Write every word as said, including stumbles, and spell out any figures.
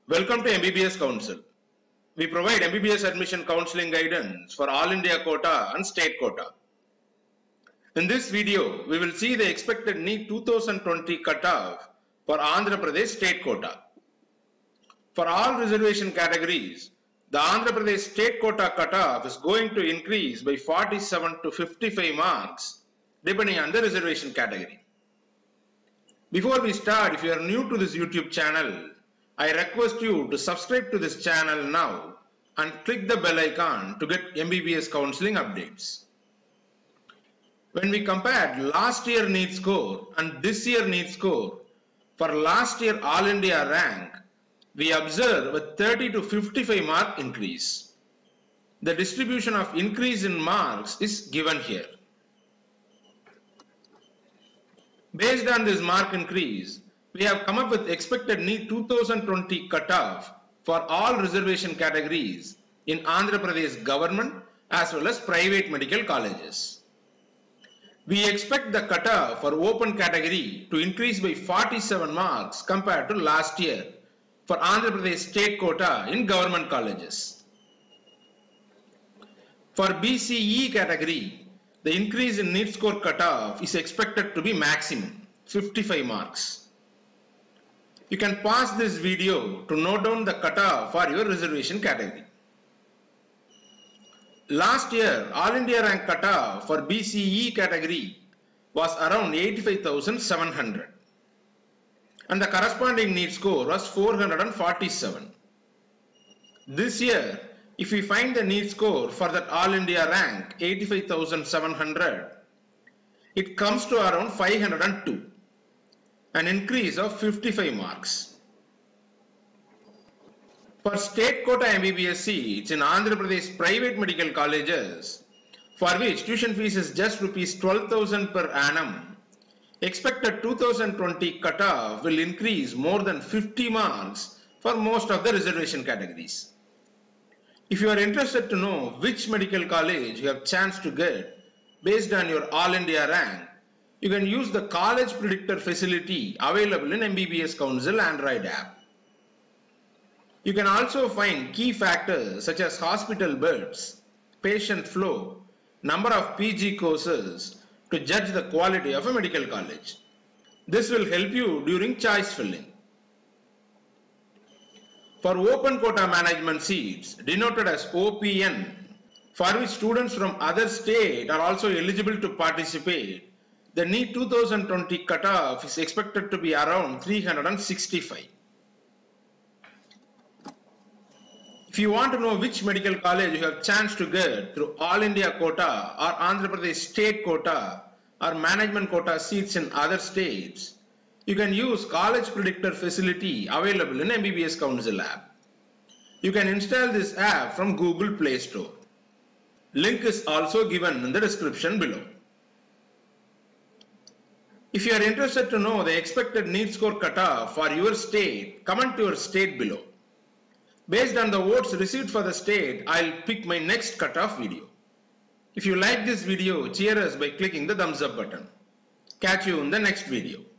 Welcome to M B B S Council. We provide M B B S admission counseling guidance for All India quota and state quota. In this video, we will see the expected NEET two thousand twenty cutoff for Andhra Pradesh state quota. For all reservation categories, the Andhra Pradesh state quota cutoff is going to increase by forty-seven to fifty-five marks depending on the reservation category. Before we start, if you are new to this YouTube channel, I request you to subscribe to this channel now and click the bell icon to get M B B S counseling updates. When we compared last year NEET score and this year NEET score, for last year All India rank, we observe a thirty to fifty-five mark increase. The distribution of increase in marks is given here. Based on this mark increase, we have come up with expected NEET two thousand twenty cutoff for all reservation categories in Andhra Pradesh government as well as private medical colleges. We expect the cutoff for open category to increase by forty-seven marks compared to last year for Andhra Pradesh state quota in government colleges. For B C E category, the increase in NEET score cutoff is expected to be maximum fifty-five marks. You can pause this video to note down the cutoff for your reservation category. Last year, All India rank cutoff for B C E category was around eighty-five thousand seven hundred and the corresponding NEET score was four hundred forty-seven. This year, if we find the NEET score for that All India rank eighty-five thousand seven hundred, it comes to around five hundred two, an increase of fifty-five marks. For state quota M B B S seats in Andhra Pradesh private medical colleges, for which tuition fees is just rupees twelve thousand per annum, expected two thousand twenty cutoff will increase more than fifty marks for most of the reservation categories. If you are interested to know which medical college you have chance to get based on your All India rank, you can use the College Predictor facility available in M B B S Council Android app. You can also find key factors such as hospital beds, patient flow, number of P G courses to judge the quality of a medical college. This will help you during choice filling. For open quota management seats denoted as O P N, for which students from other states are also eligible to participate, the NEET two thousand twenty cutoff is expected to be around three hundred sixty-five. If you want to know which medical college you have chance to get through All India quota or Andhra Pradesh state quota or management quota seats in other states, you can use College Predictor facility available in M B B S Council app. You can install this app from Google Play Store. Link is also given in the description below. If you are interested to know the expected NEET score cutoff for your state, comment your state below. Based on the votes received for the state, I'll pick my next cutoff video. If you like this video, cheer us by clicking the thumbs up button. Catch you in the next video.